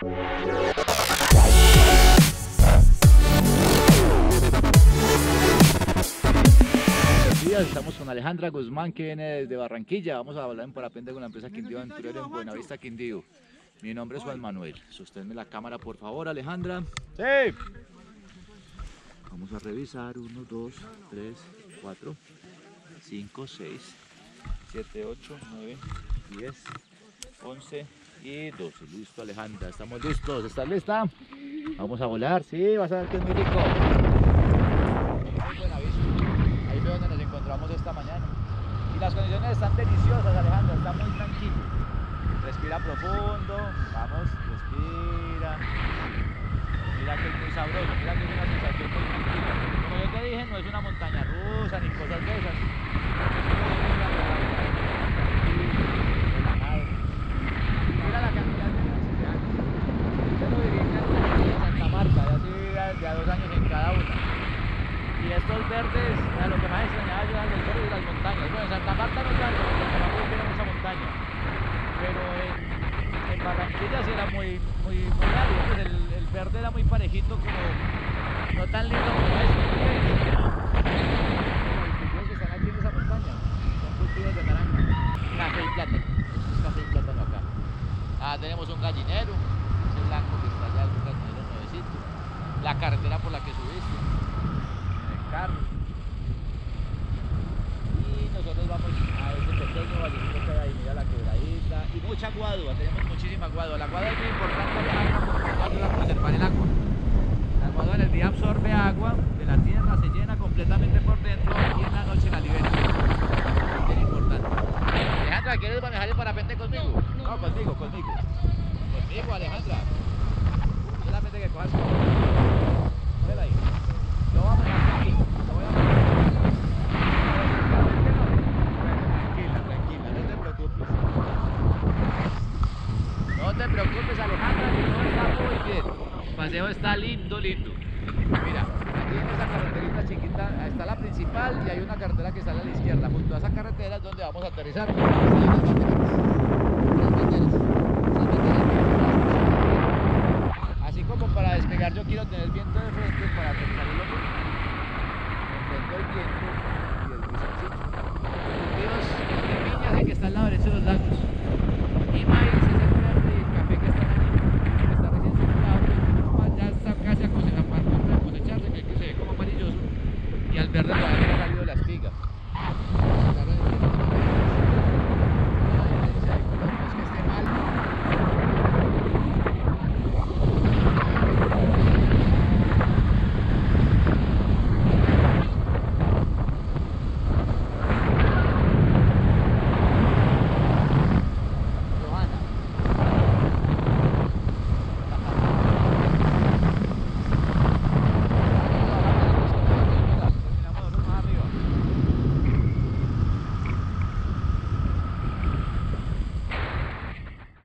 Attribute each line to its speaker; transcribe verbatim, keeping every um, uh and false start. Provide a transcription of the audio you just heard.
Speaker 1: Estamos con Alejandra Guzmán, que viene desde Barranquilla. Vamos a hablar en parapente con la empresa Quindío Aventurero en Buenavista, Quindío. Mi nombre es Juan Manuel. Sosténme la cámara, por favor, Alejandra.
Speaker 2: Sí.
Speaker 1: Vamos a revisar. uno, dos, tres, cuatro, cinco, seis, siete, ocho, nueve, diez, once y doce. Listo, Alejandra. Estamos listos. ¿Estás lista? Vamos a volar. Sí, vas a ver que es muy rico. Muy Buenavista. Ahí fue donde nos encontramos esta mañana. Y las condiciones están deliciosas, Alejandra. Está muy tranquilo. Respira profundo. Vamos, respira. Mira que es muy sabroso. Mira que es una sensación muy tranquila. Como yo te dije, no es una montaña rusa ni cosas de esas. Mira la cantidad de velocidades. Yo lo dirige en Santa Marta, ya hace de a dos años en cada una. Y estos verdes, a lo que más extrañaba yo eran los verdes y las montañas. Bueno, en Santa Marta no tanto, porque Santa Marta tiene mucha montaña. Pero en, en Barranquilla sí era muy, muy, muy árido. Pues el, el verde era muy parejito, como no tan lindo como este. Los cultivos que están aquí en esa montaña son cultivos de naranja, café y plátano. Esto es café y plátano acá. Ah, tenemos un gallinero, ese blanco que está allá, es un gallinero nuevecito. La carretera por la que subiste. Carro. Y nosotros vamos a ese pequeño vallecito que hay ahí, mira la quebradita y mucha guadua, tenemos muchísima guadua. La guadua es muy importante, Alejandra, porque nos ayuda a conservar el agua. La guadua en el día absorbe agua de la tierra, se llena completamente por dentro y en la noche la libera. Es bien importante. Alejandra, ¿quieres manejar el parapente conmigo? No, no, no conmigo, conmigo. Conmigo, Alejandra. Solamente que cojas conmigo. Cógela ahí. Lo vamos a dejar aquí. Lo voy a dejar aquí. Tranquila, tranquila, no te preocupes. No te preocupes, Alejandra, que todo está muy bien. El paseo está lindo, lindo. Mira, aquí en esa carreterita chiquita está la principal y hay una carretera que sale a la izquierda. Junto a esa carretera es donde vamos a aterrizar. Hay unas banderas. Unas banderas. Esas banderas. Así como para despegar yo quiero tener viento de frente para aterrizar